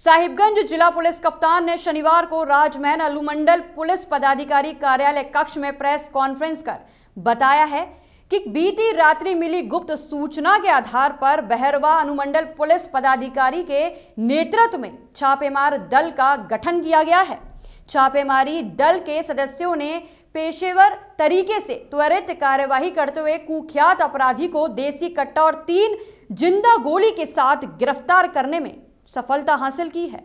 साहिबगंज जिला पुलिस कप्तान ने शनिवार को राजमहल अनुमंडल पुलिस पदाधिकारी कार्यालय कक्ष में प्रेस कॉन्फ्रेंस कर बताया है कि बीती रात्रि मिली गुप्त सूचना के आधार पर बहरवा अनुमंडल पुलिस पदाधिकारी के नेतृत्व में छापेमार दल का गठन किया गया है। छापेमारी दल के सदस्यों ने पेशेवर तरीके से त्वरित कार्यवाही करते हुए कुख्यात अपराधी को देसी कट्टा और 3 जिंदा गोली के साथ गिरफ्तार करने में सफलता हासिल की है।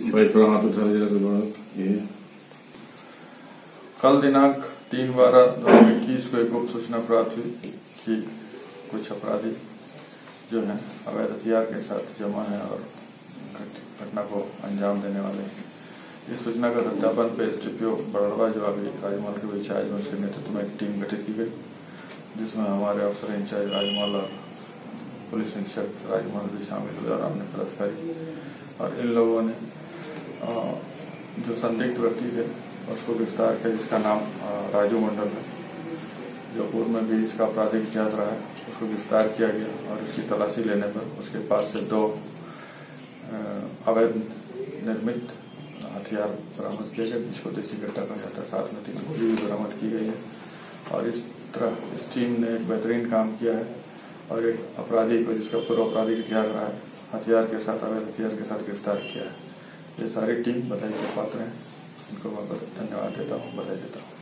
कल दिनांक 3/12/2021 को एक गुप्त सूचना प्राप्त हुई कि कुछ अपराधी जो हैं अवैध हथियार के साथ जमा है और घटना को अंजाम देने वाले हैं। इस सूचना का सत्यापन पे एसडीपीओ बड़रवा जो अभी राजमहल के इंचार्ज में उसके नेतृत्व में एक टीम गठित की गई, जिसमें हमारे अफसर इंचार्ज राजमहल और पुलिस अधीक्षक राजमहल भी शामिल हुए और अन्य पदाधिकारी। और इन लोगों ने जो संदिग्ध व्यक्ति थे उसको गिरफ्तार किया, जिसका नाम राजू मंडल है, जो पूर्व में भी इसका आपराधिक इतिहास रहा है। उसको गिरफ्तार किया गया और इसकी तलाशी लेने पर उसके पास से 2 अवैध निर्मित हथियार बरामद किए गए, जिसको देसी कट्टा कहा जाता है। साथ में 3 गोली भी बरामद की गई है। और इस तरह इस टीम ने एक बेहतरीन काम किया है और एक अपराधी को, जिसका पूर्व आपराधिक इतिहास रहा है, हथियार के साथ अवैध हथियार के साथ गिरफ्तार किया है। ये सारी टीम बधाई के पात्र हैं। इनको मैं धन्यवाद देता हूँ, बधाई देता हूँ।